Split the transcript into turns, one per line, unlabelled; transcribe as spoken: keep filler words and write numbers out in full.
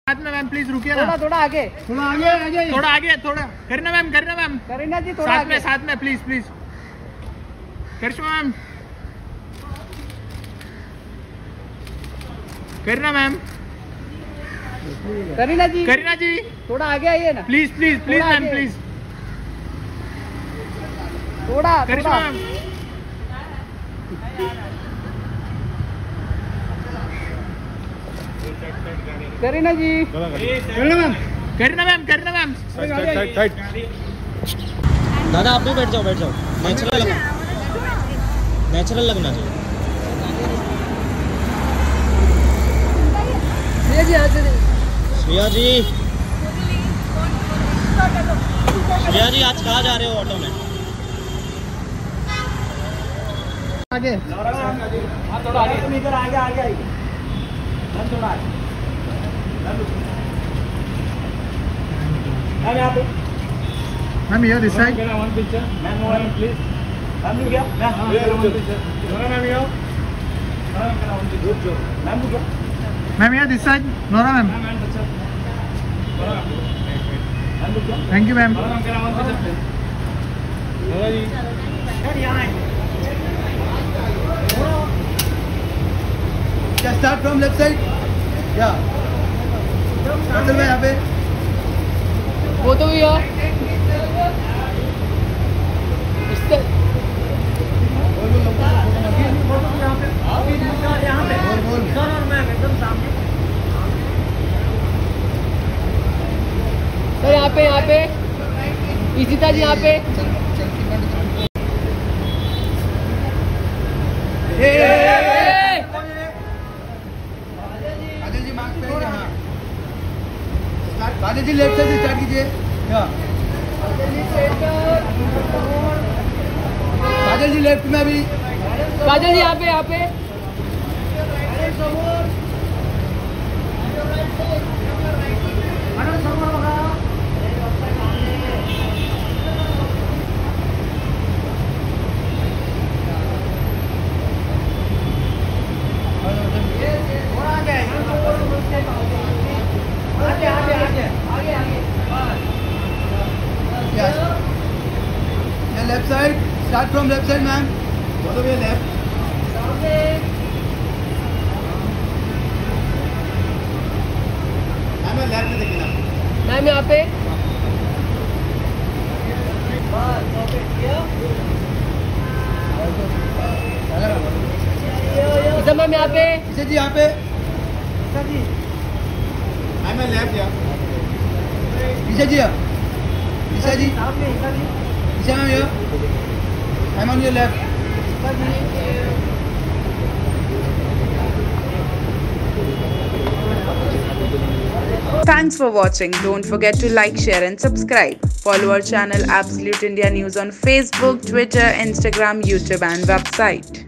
साथ में ma'am please रुकिए ना।
थोड़ा थोड़ा आगे
थोड़ा आगे आगे थोड़ा आगे थोड़ा करीना मैम करीना मैम
करीना जी थोड़ा
साथ
आगे
में साथ में please please Karishma ma'am Kareena ma'am
Kareena ji
Kareena ji
थोड़ा आगे आइए ना
please please please ma'am please
थोड़ा
Karishma ma'am
Kareena ji
Kareena ma'am Kareena ma'am Kareena ma'am
दादा आप भी बैठ जाओ बैठ जाओ नेचुरल लगना नेचुरल लगना चाहिए। श्रेया जी श्रेया जी आज कहाँ जा रहे हो ऑटो में?
आगे
थोड़ा आगे इधर आगे आगे आइए थोड़ा आगे मैम यहाँ पे
ma'am here this side
one picture ma'am one please ma'am रुक गया मैम वन पिक्चर मैम यहाँ मैम रुक गया
ma'am here this side Nora ma'am
ma'am picture ma'am रुक गया
थैंक यू मैम
मैम करा one picture Nora ji sir यहाँ आइए
क्या स्टार्ट फ्रॉम लेफ्ट साइड क्या चल मैं यहाँ पे
वो तो भैया सर यहाँ पे यहाँ पे इशिता जी यहाँ पे
काजल जी मार्क्स पे हाँ काजल जी लेफ्ट साइड से स्टार्ट कीजिए काजल जी लेफ्ट में अभी
काजल जी यहाँ पे यहाँ पे
left side start from left side ma'am बोलो भैया लेफ्ट मैम लेफ्ट में देखिए
मैम यहाँ पे इधर मैम यहाँ पे
इसे जी यहाँ पे जी मैम लेफ्ट या इसे जी इसे जी इसे मैम ये I'm on your left.
Thanks for watching. Don't forget to like, share and subscribe. Follow our channel Absolute India News on Facebook, Twitter, Instagram, YouTube and website.